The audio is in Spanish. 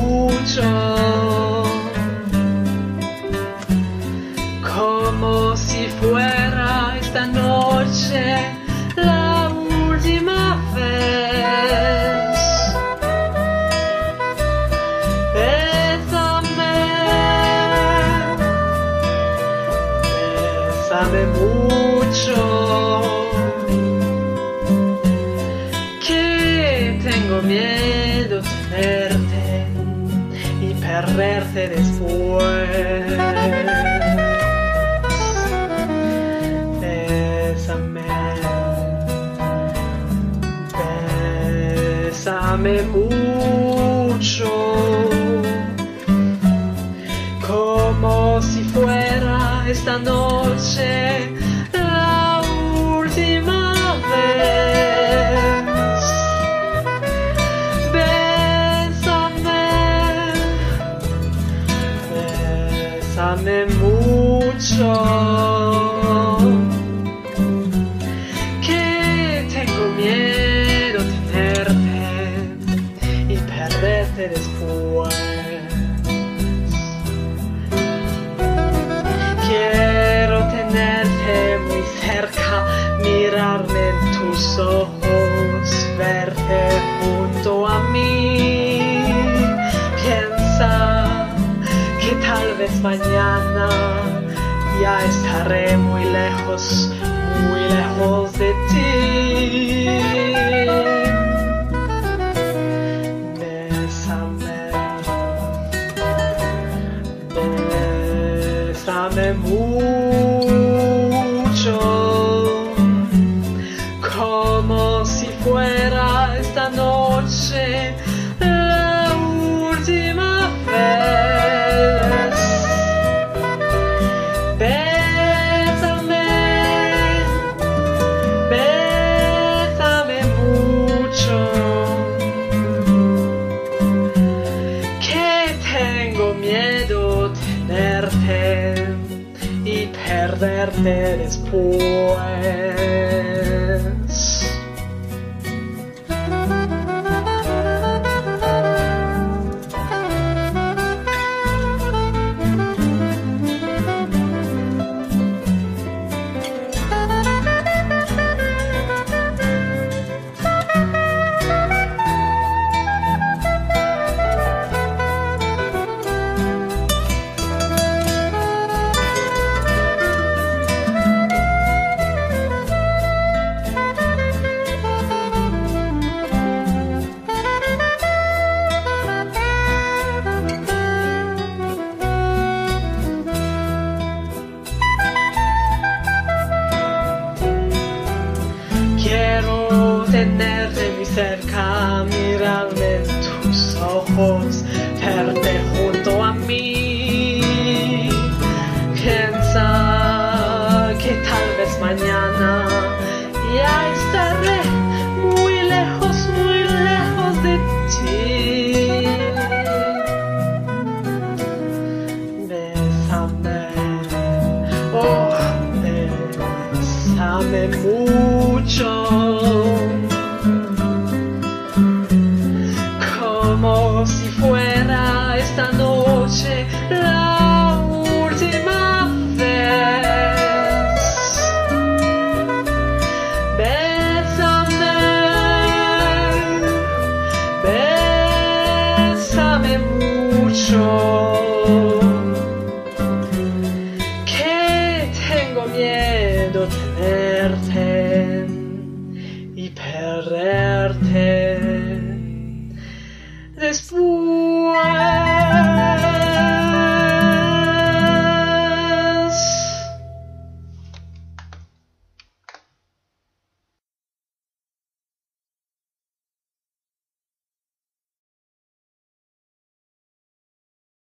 mucho, como si fuera esta noche la última vez. Bésame, bésame mucho, que tengo miedo de tenerte y perderte después. Bésame, bésame mucho, como si fuera esta noche la última vez. Bésame, bésame mucho, que tengo miedo de tenerte y perderte después. Quiero tenerte muy cerca, mirarme en tus ojos, verte junto a mí. Piensa que tal vez mañana ya estaré muy lejos de ti. Bésame, bésame mucho, como si fuera esta noche la última vez. Bésame, bésame mucho, que tengo miedo de tenerte y perderte después. Quiero tenerte muy cerca, mirarme en tus ojos, verte junto a mí. Piensa que tal vez mañana ya estaré muy lejos de ti. Bésame, oh, bésame mucho, como si fuera esta noche la última vez. Bésame, bésame mucho.